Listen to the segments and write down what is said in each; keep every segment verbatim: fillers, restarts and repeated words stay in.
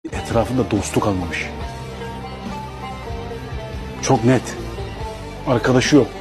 Etrafında dostu kalmamış. Çok net. Arkadaşı yok.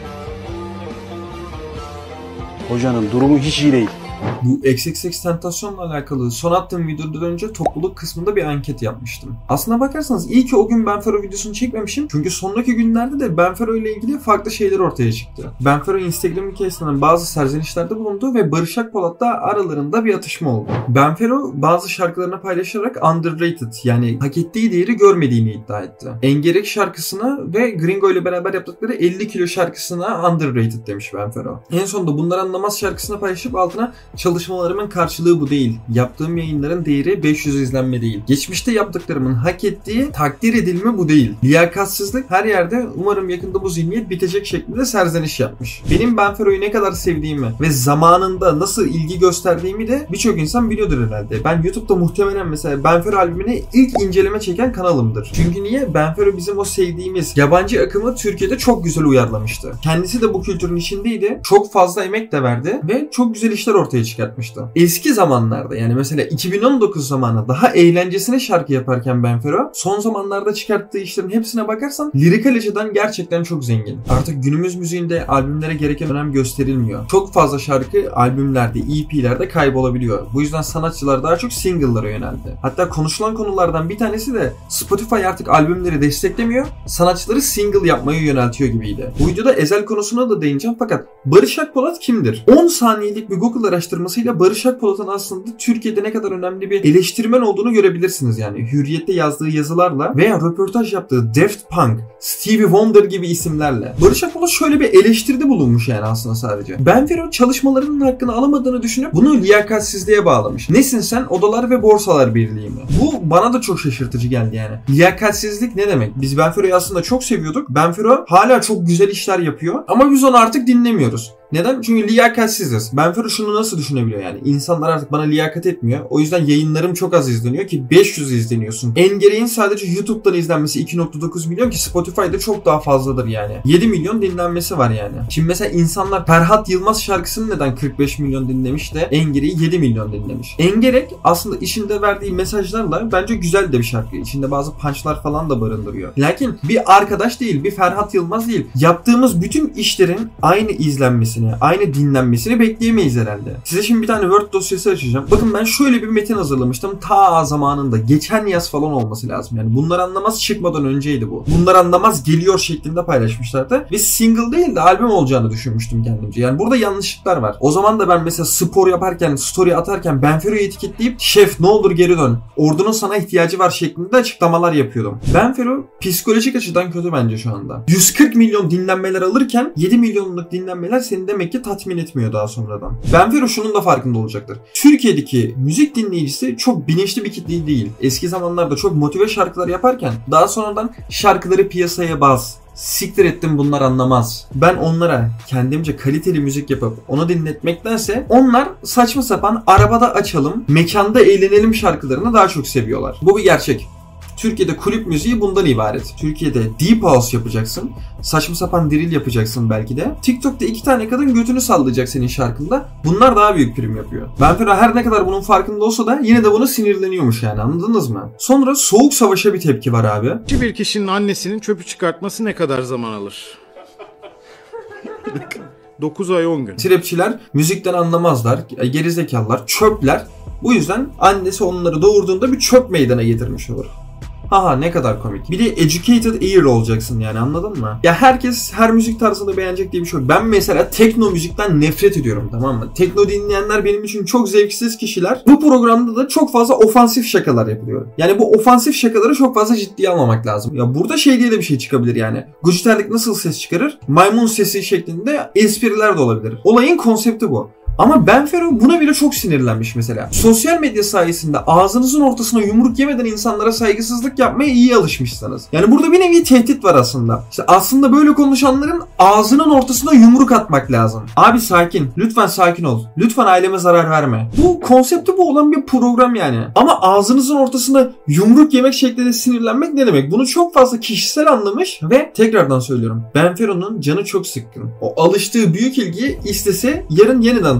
Hocanın durumu hiç iyi değil. Bu X X X Tentacion'la alakalı son attığım videodan önce topluluk kısmında bir anket yapmıştım. Aslına bakarsanız iyi ki o gün Benfero videosunu çekmemişim. Çünkü sonraki günlerde de Benfero ile ilgili farklı şeyler ortaya çıktı. Benfero Instagram hikayesinden bazı serzenişlerde bulundu ve Barış Akpolat'la aralarında bir atışma oldu. Benfero bazı şarkılarını paylaşarak underrated, yani hak ettiği değeri görmediğini iddia etti. Engerek şarkısına ve Gringo ile beraber yaptıkları elli kilo şarkısına underrated demiş Benfero. En sonunda Bunlar Anlamaz şarkısını paylaşıp altına çalışmalarımın karşılığı bu değil. Yaptığım yayınların değeri beş yüz izlenme değil. Geçmişte yaptıklarımın hak ettiği takdir edilme bu değil. Liyakatsizlik her yerde, umarım yakında bu zihniyet bitecek şeklinde serzeniş yapmış. Benim Benfero'yu ne kadar sevdiğimi ve zamanında nasıl ilgi gösterdiğimi de birçok insan biliyordur herhalde. Ben YouTube'da muhtemelen mesela Benfero albümüne ilk inceleme çeken kanalımdır. Çünkü niye? Benfero bizim o sevdiğimiz yabancı akımı Türkiye'de çok güzel uyarlamıştı. Kendisi de bu kültürün içindeydi. Çok fazla emek de verdi ve çok güzel işler ortaya çıkartmıştı. Eski zamanlarda, yani mesela iki bin on dokuz zamanı daha eğlencesine şarkı yaparken Benfero, son zamanlarda çıkarttığı işlerin hepsine bakarsan lirikal açıdan gerçekten çok zengin. Artık günümüz müziğinde albümlere gereken önem gösterilmiyor. Çok fazla şarkı albümlerde, E P'lerde kaybolabiliyor. Bu yüzden sanatçılar daha çok single'lara yöneldi. Hatta konuşulan konulardan bir tanesi de Spotify artık albümleri desteklemiyor, sanatçıları single yapmaya yöneltiyor gibiydi. Bu videoda Ezel konusuna da değineceğim, fakat Barış Akpolat kimdir? on saniyelik bir Google araştırmasıyla Barış Akpolat'ın aslında Türkiye'de ne kadar önemli bir eleştirmen olduğunu görebilirsiniz yani. Hürriyet'te yazdığı yazılarla veya röportaj yaptığı Daft Punk, Stevie Wonder gibi isimlerle. Barış Akpolat şöyle bir eleştiride bulunmuş yani aslında sadece. Benfero çalışmalarının hakkını alamadığını düşünüp bunu liyakatsizliğe bağlamış. Nesin sen? Odalar ve Borsalar Birliği mi? Bu bana da çok şaşırtıcı geldi yani. Liyakatsizlik ne demek? Biz Benfero'yu aslında çok seviyorduk. Benfero hala çok güzel işler yapıyor ama biz onu artık dinlemiyoruz. Neden? Çünkü liyakatsiziz. Benfero şunu nasıl düşünebiliyor yani? İnsanlar artık bana liyakat etmiyor. O yüzden yayınlarım çok az izleniyor ki beş yüz izleniyorsun. Engerek'in sadece YouTube'dan izlenmesi iki nokta dokuz milyon ki Spotify'da çok daha fazladır yani. yedi milyon dinlenmesi var yani. Şimdi mesela insanlar Ferhat Yılmaz şarkısını neden kırk beş milyon dinlemiş de Engerek'i yedi milyon dinlemiş. Engerek aslında işinde verdiği mesajlarla bence güzel de bir şarkı. İçinde bazı punchlar falan da barındırıyor. Lakin bir arkadaş değil, bir Ferhat Yılmaz değil. Yaptığımız bütün işlerin aynı izlenmesi, aynı dinlenmesini bekleyemeyiz herhalde. Size şimdi bir tane Word dosyası açacağım. Bakın ben şöyle bir metin hazırlamıştım. Ta zamanında. Geçen yaz falan olması lazım. Yani Bunlar Anlamaz çıkmadan önceydi bu. Bunlar Anlamaz geliyor şeklinde paylaşmışlardı. Ve single değil de albüm olacağını düşünmüştüm kendimce. Yani burada yanlışlıklar var. O zaman da ben mesela spor yaparken, story atarken Benfero'yu etiketleyip şef ne olur geri dön, ordunun sana ihtiyacı var şeklinde açıklamalar yapıyordum. Benfero psikolojik açıdan kötü bence şu anda. yüz kırk milyon dinlenmeler alırken yedi milyonluk dinlenmeler senin demek ki tatmin etmiyor daha sonradan. Benfero şunun da farkında olacaktır. Türkiye'deki müzik dinleyicisi çok bilinçli bir kitle değil. Eski zamanlarda çok motive şarkılar yaparken daha sonradan şarkıları piyasaya baz, siktir ettim bunlar anlamaz, ben onlara kendimce kaliteli müzik yapıp onu dinletmektense onlar saçma sapan arabada açalım, mekanda eğlenelim şarkılarını daha çok seviyorlar. Bu bir gerçek. Türkiye'de kulüp müziği bundan ibaret. Türkiye'de deep house yapacaksın. Saçma sapan drill yapacaksın belki de. TikTok'ta iki tane kadın götünü sallayacak senin şarkında. Bunlar daha büyük prim yapıyor. Benfero her ne kadar bunun farkında olsa da yine de bunu sinirleniyormuş yani, anladınız mı? Sonra Soğuk Savaş'a bir tepki var abi. Bir kişinin annesinin çöpü çıkartması ne kadar zaman alır? dokuz ay on gün. Trapçiler müzikten anlamazlar. Gerizekalılar, çöpler. Bu yüzden annesi onları doğurduğunda bir çöp meydana getirmiş olur. Haha ne kadar komik. Bir de educated ear olacaksın yani, anladın mı? Ya herkes her müzik tarzını beğenecek diye bir şey yok. Ben mesela tekno müzikten nefret ediyorum, tamam mı? Tekno dinleyenler benim için çok zevksiz kişiler. Bu programda da çok fazla ofansif şakalar yapılıyor. Yani bu ofansif şakaları çok fazla ciddiye almamak lazım. Ya burada şey diye de bir şey çıkabilir yani. Gujiterlik nasıl ses çıkarır? Maymun sesi şeklinde espriler de olabilir. Olayın konsepti bu. Ama Benfero buna bile çok sinirlenmiş mesela. Sosyal medya sayesinde ağzınızın ortasına yumruk yemeden insanlara saygısızlık yapmaya iyi alışmışsınız. Yani burada bir nevi tehdit var aslında. İşte aslında böyle konuşanların ağzının ortasına yumruk atmak lazım. Abi sakin. Lütfen sakin ol. Lütfen aileme zarar verme. Bu konsepti bu olan bir program yani. Ama ağzınızın ortasına yumruk yemek şeklinde sinirlenmek ne demek? Bunu çok fazla kişisel anlamış ve tekrardan söylüyorum. Benfero'nun canı çok sıkkın. O alıştığı büyük ilgiyi istese yarın yeniden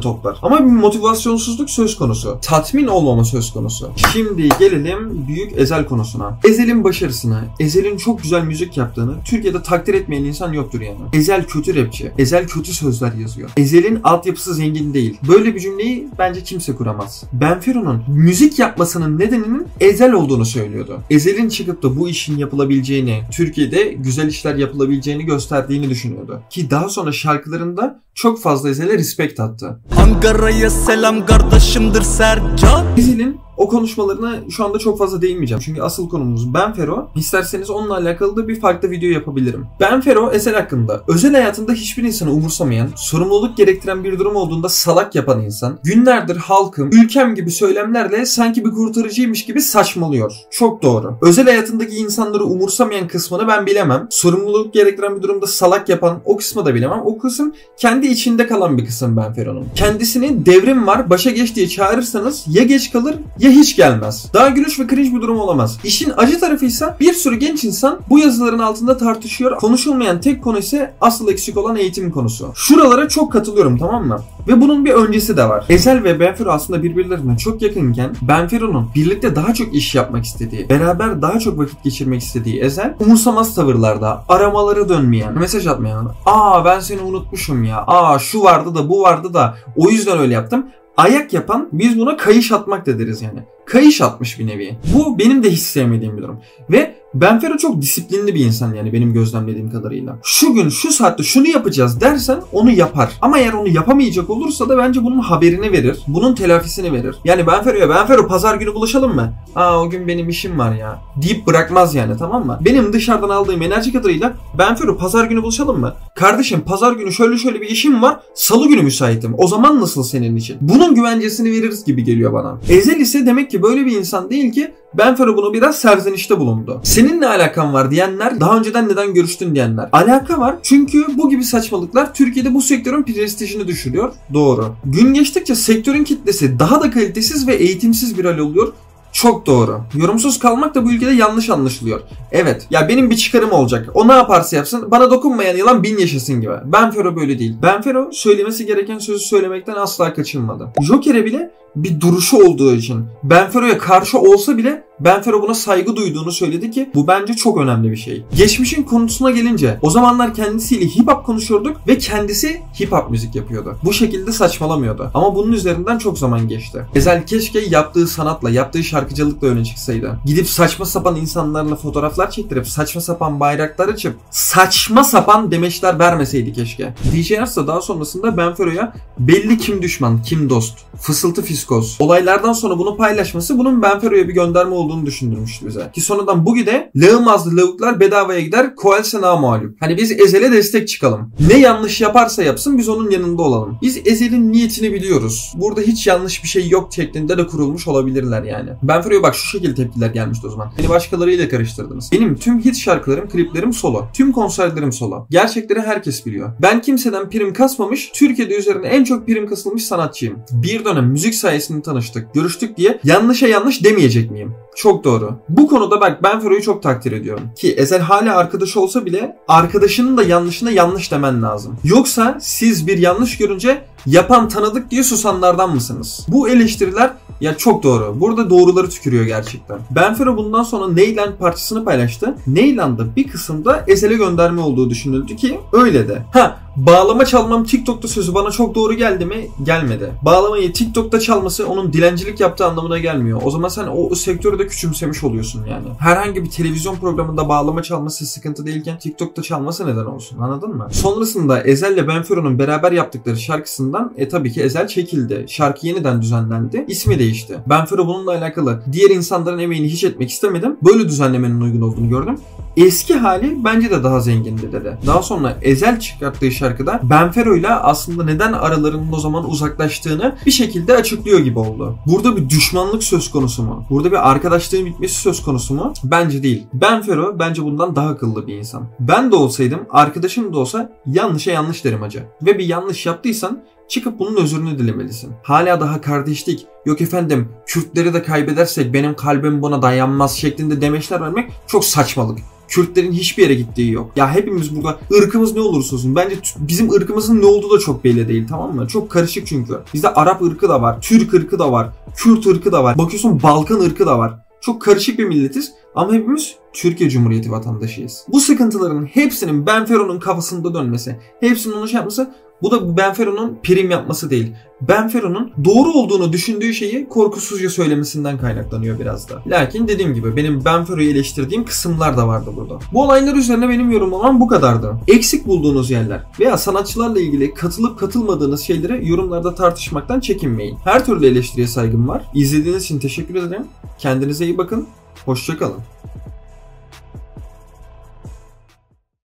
toplar. Ama bir motivasyonsuzluk söz konusu. Tatmin olmama söz konusu. Şimdi gelelim büyük Ezel konusuna. Ezel'in başarısına, Ezel'in çok güzel müzik yaptığını Türkiye'de takdir etmeyen insan yoktur yani. Ezel kötü rapçi. Ezel kötü sözler yazıyor. Ezel'in altyapısı zengin değil. Böyle bir cümleyi bence kimse kuramaz. Benfero'nun müzik yapmasının nedeninin Ezel olduğunu söylüyordu. Ezel'in çıkıp da bu işin yapılabileceğini, Türkiye'de güzel işler yapılabileceğini gösterdiğini düşünüyordu. Ki daha sonra şarkılarında çok fazla Ezel'e respect attı. Ankara'ya selam kardeşimdir Sercan. Ezel'in o konuşmalarına şu anda çok fazla değinmeyeceğim. Çünkü asıl konumuz Benfero. İsterseniz onunla alakalı da bir farklı video yapabilirim. Benfero, Ezel hakkında özel hayatında hiçbir insanı umursamayan, sorumluluk gerektiren bir durum olduğunda salak yapan insan, günlerdir halkım, ülkem gibi söylemlerle sanki bir kurtarıcıymış gibi saçmalıyor. Çok doğru. Özel hayatındaki insanları umursamayan kısmını ben bilemem. Sorumluluk gerektiren bir durumda salak yapan o kısmı da bilemem. O kısım kendi içinde kalan bir kısım Benfero'nun. Kendisini devrim var, başa geç diye çağırırsanız ya geç kalır ya hiç gelmez. Daha gülüş ve cringe bir durum olamaz. İşin acı tarafıysa bir sürü genç insan bu yazıların altında tartışıyor. Konuşulmayan tek konu ise asıl eksik olan eğitim konusu. Şuralara çok katılıyorum, tamam mı? Ve bunun bir öncesi de var. Ezel ve Benfero aslında birbirlerine çok yakınken Benfero'nun birlikte daha çok iş yapmak istediği, beraber daha çok vakit geçirmek istediği Ezel umursamaz tavırlarda, aramaları dönmeyen, mesaj atmayan, aa ben seni unutmuşum ya, aa şu vardı da bu vardı da o yüzden öyle yaptım. Ayak yapan, biz buna kayış atmak da deriz yani. Kayış atmış bir nevi. Bu benim de hiç sevmediğim bir durum. Ve Benfero çok disiplinli bir insan yani benim gözlemlediğim kadarıyla. Şu gün şu saatte şunu yapacağız dersen onu yapar. Ama eğer onu yapamayacak olursa da bence bunun haberini verir. Bunun telafisini verir. Yani Benfero'ya Benfero pazar günü buluşalım mı? Aa o gün benim işim var ya deyip bırakmaz yani, tamam mı? Benim dışarıdan aldığım enerji kadarıyla Benfero pazar günü buluşalım mı? Kardeşim pazar günü şöyle şöyle bir işim var. Salı günü müsaitim. O zaman nasıl senin için? Bunun güvencesini veririz gibi geliyor bana. Ezel ise demek ki böyle bir insan değil ki Benfero bunu biraz serzenişte bulundu. Senin ne alakan var diyenler, daha önceden neden görüştün diyenler. Alaka var çünkü bu gibi saçmalıklar Türkiye'de bu sektörün prestijini düşürüyor. Doğru. Gün geçtikçe sektörün kitlesi daha da kalitesiz ve eğitimsiz bir hal oluyor. Çok doğru. Yorumsuz kalmak da bu ülkede yanlış anlaşılıyor. Evet. Ya benim bir çıkarım olacak. O ne yaparsa yapsın bana dokunmayan yılan bin yaşasın gibi. Benfero böyle değil. Benfero söylemesi gereken sözü söylemekten asla kaçınmadı. Joker'e bile bir duruşu olduğu için, Benfero'ya karşı olsa bile Benfero buna saygı duyduğunu söyledi ki bu bence çok önemli bir şey. Geçmişin konusuna gelince o zamanlar kendisiyle hip hop konuşuyorduk ve kendisi hip hop müzik yapıyordu. Bu şekilde saçmalamıyordu. Ama bunun üzerinden çok zaman geçti. Ezel keşke yaptığı sanatla, yaptığı şarkıcılıkla öne çıksaydı. Gidip saçma sapan insanlarla fotoğraflar çektirip saçma sapan bayraklar açıp saçma sapan demeçler vermeseydi keşke. D J Arsa daha sonrasında Benfero'ya belli kim düşman, kim dost, fısıltı fiskos olaylardan sonra bunu paylaşması bunun Benfero'ya bir gönderme olduğunu düşündürmüştü bize. Ki sonradan bu gide lağımazlı lavuklar bedavaya gider, koalse namağlup. Hani biz Ezel'e destek çıkalım. Ne yanlış yaparsa yapsın biz onun yanında olalım. Biz Ezel'in niyetini biliyoruz. Burada hiç yanlış bir şey yok şeklinde de kurulmuş olabilirler yani. Benfero'ya bak şu şekilde tepkiler gelmişti o zaman. Beni başkalarıyla karıştırdınız. Benim tüm hit şarkılarım, kliplerim solo. Tüm konserlerim solo. Gerçekleri herkes biliyor. Ben kimseden prim kasmamış, Türkiye'de üzerine en çok prim kasılmış sanatçıyım. Bir dönem müzik sayesinde tanıştık, görüştük diye yanlışa yanlış demeyecek miyim? Çok doğru. Bu konuda bak Benfero'yu çok takdir ediyorum. Ki Ezel hala arkadaşı olsa bile arkadaşının da yanlışına yanlış demen lazım. Yoksa siz bir yanlış görünce yapan tanıdık diye susanlardan mısınız? Bu eleştiriler ya çok doğru. Burada doğruları tükürüyor gerçekten. Benfero bundan sonra Neyland parçasını paylaştı. Neyland'da bir kısımda Ezel'e gönderme olduğu düşünüldü ki öyle de. Ha, bağlama çalmam TikTok'ta sözü bana çok doğru geldi mi? Gelmedi. Bağlamayı TikTok'ta çalması onun dilencilik yaptığı anlamına gelmiyor. O zaman sen o, o sektörü de küçümsemiş oluyorsun yani. Herhangi bir televizyon programında bağlama çalması sıkıntı değilken TikTok'ta çalması neden olsun, anladın mı? Sonrasında Ezel ile Benfero'nun beraber yaptıkları şarkısından e tabii ki Ezel çekildi. Şarkı yeniden düzenlendi. İsmi değişti. Benfero bununla alakalı diğer insanların emeğini hiç etmek istemedim. Böyle düzenlemenin uygun olduğunu gördüm. Eski hali bence de daha zengindi dedi. Daha sonra Ezel çıkarttığı şarkıda Benfero ile aslında neden aralarının o zaman uzaklaştığını bir şekilde açıklıyor gibi oldu. Burada bir düşmanlık söz konusu mu? Burada bir arkadaşlığın bitmesi söz konusu mu? Bence değil. Benfero bence bundan daha akıllı bir insan. Ben de olsaydım, arkadaşım da olsa yanlışa yanlış derim hacı. Ve bir yanlış yaptıysan çıkıp bunun özrünü dilemelisin. Hala daha kardeşlik, yok efendim Kürtleri de kaybedersek benim kalbim buna dayanmaz şeklinde demeçler vermek çok saçmalık. Kürtlerin hiçbir yere gittiği yok. Ya hepimiz burada ırkımız ne olursa olsun. Bence bizim ırkımızın ne olduğu da çok belli değil, tamam mı? Çok karışık çünkü. Bizde Arap ırkı da var, Türk ırkı da var, Kürt ırkı da var. Bakıyorsun Balkan ırkı da var. Çok karışık bir milletiz ama hepimiz Türkiye Cumhuriyeti vatandaşıyız. Bu sıkıntıların hepsinin Benfero'nun kafasında dönmesi, hepsinin onu şey yapması, bu da Benfero'nun prim yapması değil. Benfero'nun doğru olduğunu düşündüğü şeyi korkusuzca söylemesinden kaynaklanıyor biraz da. Lakin dediğim gibi benim Benfero'yu eleştirdiğim kısımlar da vardı burada. Bu olaylar üzerine benim yorumlamam bu kadardı. Eksik bulduğunuz yerler veya sanatçılarla ilgili katılıp katılmadığınız şeyleri yorumlarda tartışmaktan çekinmeyin. Her türlü eleştiriye saygım var. İzlediğiniz için teşekkür ederim. Kendinize iyi bakın. Hoşça kalın.